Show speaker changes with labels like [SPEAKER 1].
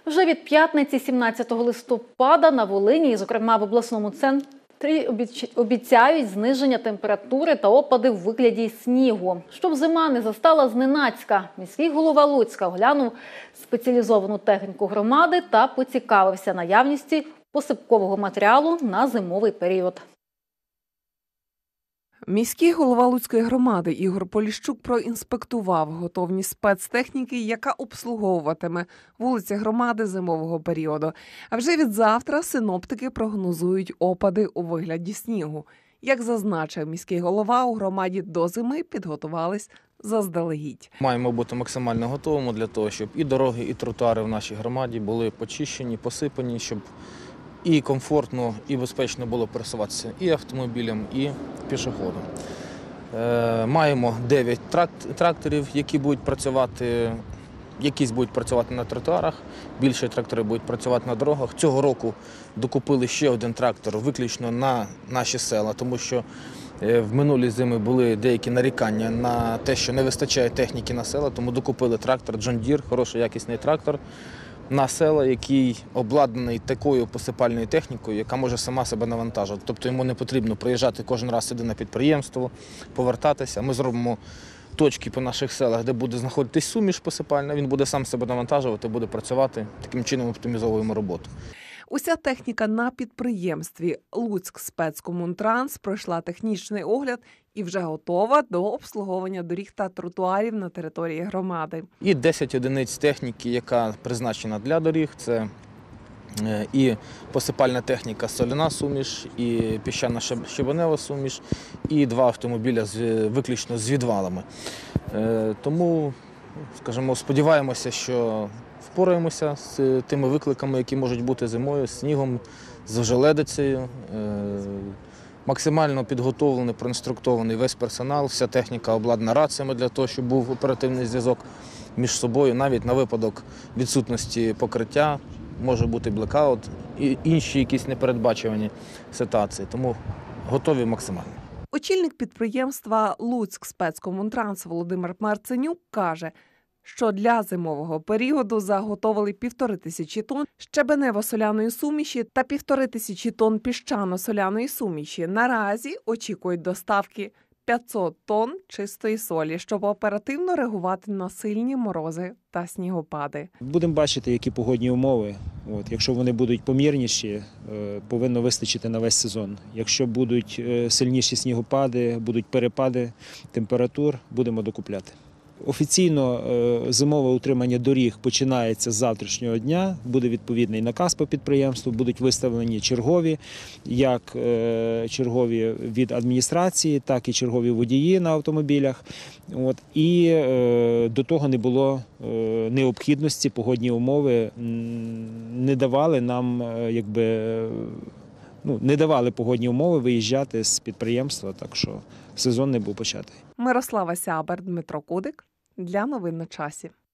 [SPEAKER 1] Вже від п'ятниці, 17 листопада, на Волині, і, зокрема, в обласному центрі обіцяють зниження температури та опади в вигляді снігу. Щоб зима не застала зненацька, міський голова Луцька оглянув спеціалізовану техніку громади та поцікавився наявністю посипкового матеріалу на зимовий період.
[SPEAKER 2] Міський голова Луцької громади Ігор Поліщук проінспектував готовність спецтехніки, яка обслуговуватиме вулиці громади зимового періоду. А вже від завтра синоптики прогнозують опади у вигляді снігу. Як зазначив міський голова, у громаді до зими підготувались заздалегідь.
[SPEAKER 3] Маємо бути максимально готовими для того, щоб і дороги, і тротуари в нашій громаді були почищені, посипані, щоб і комфортно, і безпечно було пересуватися і автомобілям, і пішоходам. Маємо 9 тракторів, які будуть працювати, якісь будуть працювати на тротуарах, більше трактори будуть працювати на дорогах. Цього року докупили ще один трактор виключно на наші села, тому що в минулі зими були деякі нарікання на те, що не вистачає техніки на села, тому докупили трактор John Deere, хороший якісний трактор на села, який обладнаний такою посипальною технікою, яка може сама себе навантажувати. Тобто йому не потрібно приїжджати кожен раз сюди на підприємство, повертатися. Ми зробимо точки по наших селах, де буде знаходитись суміш посипальна, він буде сам себе навантажувати, буде працювати, таким чином оптимізовуємо роботу.
[SPEAKER 2] Уся техніка на підприємстві «Луцькспецкомунтранс» пройшла технічний огляд і вже готова до обслуговування доріг та тротуарів на території громади.
[SPEAKER 3] І 10 одиниць техніки, яка призначена для доріг, це і посипальна техніка соляна суміш, і піщано-щебенева суміш, і 2 автомобіля виключно з відвалами. Тому, скажімо, сподіваємося, що впораємося з тими викликами, які можуть бути зимою, з снігом, з ожеледицею. Максимально підготовлений, проінструктований весь персонал, вся техніка обладнана раціями для того, щоб був оперативний зв'язок між собою. Навіть на випадок відсутності покриття може бути блекаут і інші якісь непередбачувані ситуації. Тому готові максимально.
[SPEAKER 2] Очільник підприємства «Луцькспецкомунтранс» Володимир Марценюк каже, що для зимового періоду заготовили 1500 тонн щебенево-соляної суміші та 1500 тонн піщано-соляної суміші. Наразі очікують доставки 500 тонн чистої солі, щоб оперативно реагувати на сильні морози та снігопади.
[SPEAKER 4] Будемо бачити, які погодні умови. Якщо вони будуть помірніші, повинно вистачити на весь сезон. Якщо будуть сильніші снігопади, будуть перепади температур, будемо докупляти. Офіційно зимове утримання доріг починається з завтрашнього дня, буде відповідний наказ по підприємству, будуть виставлені чергові, як чергові від адміністрації, так і чергові водії на автомобілях. І до того не було необхідності, погодні умови не давали нам, не давали погодні умови виїжджати з підприємства, так що сезон не був початий.
[SPEAKER 2] Мирослава Сябер, Дмитро Кудик. Для новин на часі.